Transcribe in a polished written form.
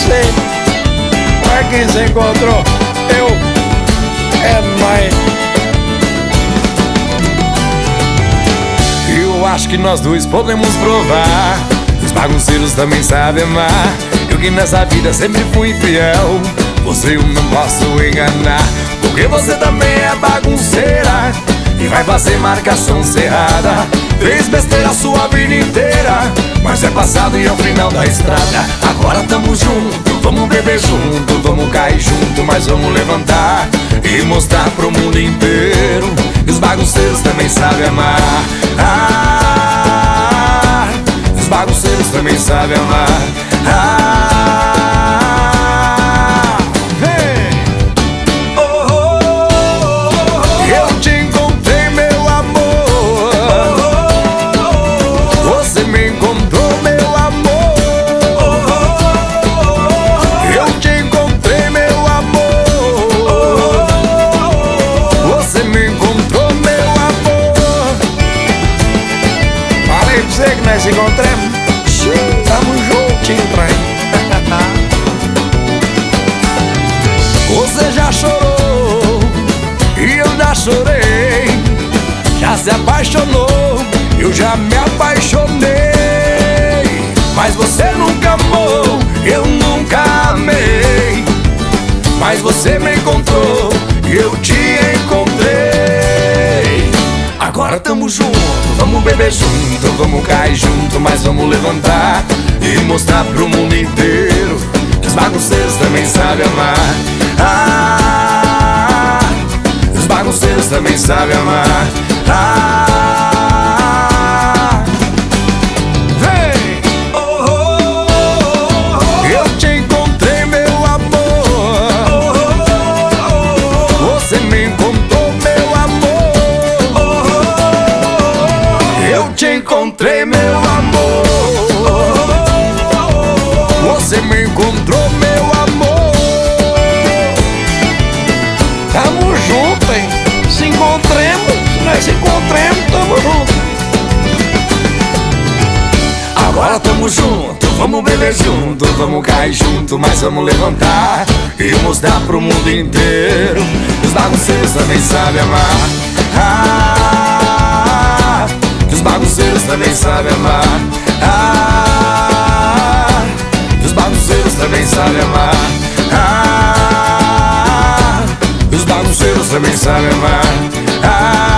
você. Não é quem se encontrou, eu, é nóis. Eu acho que nós dois podemos provar. Os bagunceiros também sabem amar. Eu que nessa vida sempre fui fiel, você eu não posso enganar. Porque você também é bagunceira e vai fazer marcação cerrada. Fez besteira a sua vida inteira, mas é passado e é o final da estrada. Agora tamo junto, vamos beber junto, vamos cair junto, mas vamos levantar e mostrar pro mundo inteiro que os bagunceiros também sabem amar. Ah, os bagunceiros também sabem amar. Ah, vem! Oh, oh, oh, oh, oh. Eu te encontrei, meu amor. Oh, oh, oh. Você me encontrou, meu amor. Oh, oh, oh. Eu te encontrei, meu amor. Oh, oh, oh. Você me encontrou, meu amor. Falei pra você que nós se encontramos. Tamo juntinho, trem. Você já chorou e eu já chorei. Já se apaixonou, eu já me apaixonei. Mas você nunca amou, eu nunca amei. Mas você me encontrou e eu te encontrei. Agora tamo junto, vamos beber junto, vamos cair junto, mas vamos levantar e mostrar pro mundo inteiro que os bagunceiros também sabem amar. Ah, os bagunceiros também sabem amar. Ah, vem! Oh, oh, oh, oh. Eu te encontrei, meu amor. Oh, oh, oh. Você me encontrou, meu amor. Oh, oh, oh. Eu te encontrei, meu amor. Oh, oh, oh. Você me encontrou, meu amor. Tamo junto, hein? Se encontremos, nós se encontremos, tamo junto. Agora tamo junto, vamos beber junto, vamos cair junto, mas vamos levantar e mostrar pro mundo inteiro que os bagunceiros também sabem amar. Ah, que os bagunceiros também sabem amar. Ah, que os bagunceiros também sabem amar. Ah, que os bagunceiros também sabem amar. Ah,